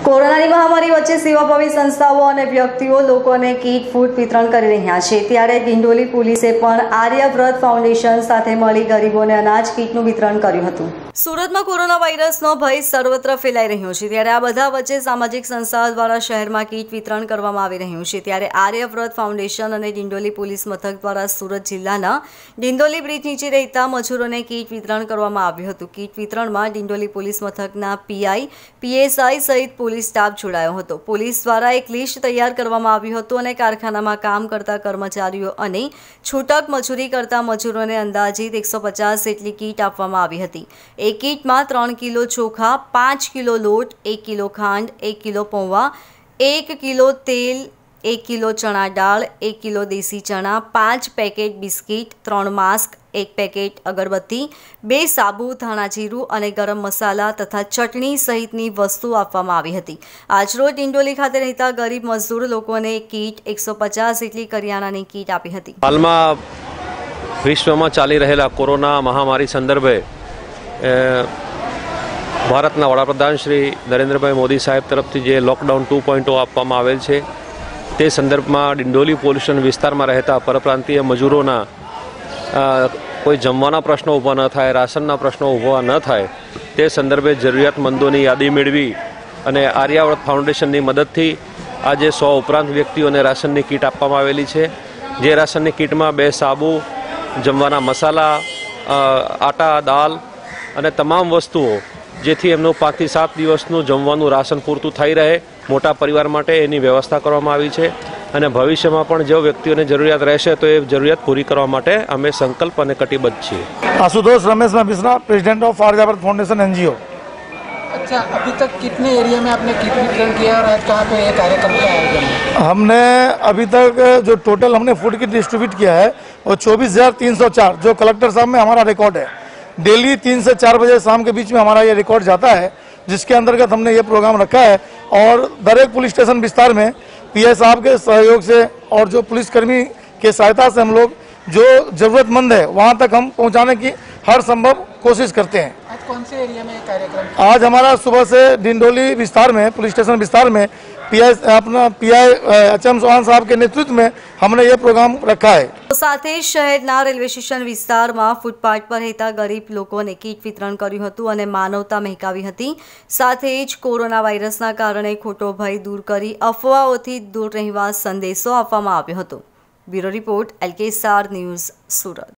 કોરોનાની મહામારી વચ્ચે સેવાભાવી સંસ્થાઓ અને વ્યક્તિઓ લોકોને કીટ ફૂડ વિતરણ કરી રહ્યા છે, ત્યારે ડિંડોલી પોલીસે પણ આર્યવ્રત ફાઉન્ડેશન સાથે મળી ગરીબોને અનાજ કીટનું વિતરણ કર્યું હતું। સુરતમાં કોરોના વાયરસનો ભય સર્વત્ર ફેલાઈ રહ્યો છે, ત્યારે આ બધા વચ્ચે સામાજિક સંસ્થાઓ દ્વારા શહેરમાં કીટ વિતરણ કરવામાં આવી રહ્યું છે। ત્યારે આર્યવ્રત ફાઉન્ડેશન અને ડિંડોલી પોલીસ મથક દ્વારા સુરત જિલ્લાના ડિંડોલી બ્રિજ નીચે રહેતા મજૂરોને કીટ વિતરણ કરવામાં આવ્યું હતું। કીટ વિતરણમાં ડિંડોલી પોલીસ મથકના પીઆઈ, પીએસઆઈ સહિત પોલીસ સ્ટાફ જોડાયો હતો। પોલીસ દ્વારા એક લિસ્ટ તૈયાર કરવામાં આવ્યું હતું અને કારખાનામાં કામ કરતા કર્મચારીઓ અને છૂટક મજૂરી કરતા મજૂરોને અંદાજિત 150 જેટલી કીટ આપવામાં આવી હતી। એક કીટમાં 3 કિલો ચોખા, 5 કિલો લોટ, 1 કિલો ખાંડ, 1 કિલો પૌવા, 1 કિલો તેલ, 1 કિલો ચણા દાળ, 1 કિલો દેશી ચણા, 5 પેકેટ બિસ્કિટ, 3 માસ્ક, 1 પેકેટ અગરબત્તી, 2 સાબુ, ધાણા જીરું અને ગરમ મસાલા તથા ચટણી સહિતની વસ્તુ આપવામાં આવી હતી। આજરોજ ડિંડોલી ખાતે રહેતા ગરીબ મજદૂર લોકોને કીટ 150 જેટલી કરિયાણાની કીટ આપી હતી। હાલમાં વિશ્વમાં ચાલી રહેલા કોરોના મહામારી સંદર્ભે ભારતના વડાપ્રધાન શ્રી નરેન્દ્રભાઈ મોદી સાહેબ તરફથી જે લોકડાઉન 2.0 આપવામાં આવેલ છે, તે સંદર્ભમાં ડિંડોલી પોલીસ સ્ટેશન વિસ્તારમાં રહેતા પરપ્રાંતીય મજૂરોના કોઈ જમવાના પ્રશ્નો ઊભા ન થાય, રાશનના પ્રશ્નો ઊભા ન થાય, તે સંદર્ભે જરૂરિયાતમંદોની યાદી મેળવી અને આર્યવ્રત ફાઉન્ડેશનની મદદથી આજે 100 ઉપરાંત વ્યક્તિઓને રાશનની કીટ આપવામાં આવેલી છે। જે રાશનની કીટમાં 2 સાબુ, જમવાના મસાલા, આટા, દાળ અને તમામ વસ્તુઓ, જેથી એમનું 5 થી 7 દિવસનું જમવાનું રાશન પૂરતું થઈ રહે, મોટા પરિવાર માટે એની વ્યવસ્થા કરવામાં આવી છે અને ભવિષ્યમાં પણ જો વ્યક્તિઓને જરૂરિયાત રહેશે તો એ જરૂરિયાત પૂરી કરવા માટે અમે સંકલ્પ અને કટિબદ્ધ છીએ। Ashutosh Ramesh Mishra, president of Aryavrat foundation NGO. अच्छा, अभी तक कितने एरिया में आपने किट वितरण किया और आज कहाँ पे ये कार्यक्रम का आयोजन है? हमने अभी तक जो टोटल हमने फूड किट डिस्ट्रीब्यूट किया है वो 24,304, जो कलेक्टर साहब में हमारा रिकॉर्ड है। डेली 3 से 4 बजे शाम के बीच में हमारा ये रिकॉर्ड जाता है, जिसके अंतर्गत हमने ये प्रोग्राम रखा है और दरेक पुलिस स्टेशन विस्तार में पीएस साहब के सहयोग से और जो पुलिसकर्मी के सहायता से हम लोग जो जरूरतमंद है वहाँ तक हम पहुँचाने की हर संभव कोशिश करते हैं। आज कौन से एरिया में ये कार्यक्रम? आज हमारा सुबह से डिंडोली विस्तार में, पुलिस स्टेशन विस्तार में पीआई एचएम चौहान साहब के नेतृत्व में हमने ये प्रोग्राम रखा है। સાથે શહેરના રેલવે સ્ટેશન વિસ્તારમાં ફૂટપાથ પર રહેતા ગરીબ લોકોને કીટ વિતરણ કર્યું હતું અને માનવતા મહેકાવી હતી। સાથે જ કોરોના વાયરસના કારણે ખોટો ભય દૂર કરી અફવાઓથી દૂર રહેવા સંદેશો આપવામાં આવ્યો હતો। Bureau report, LK star news, Surat.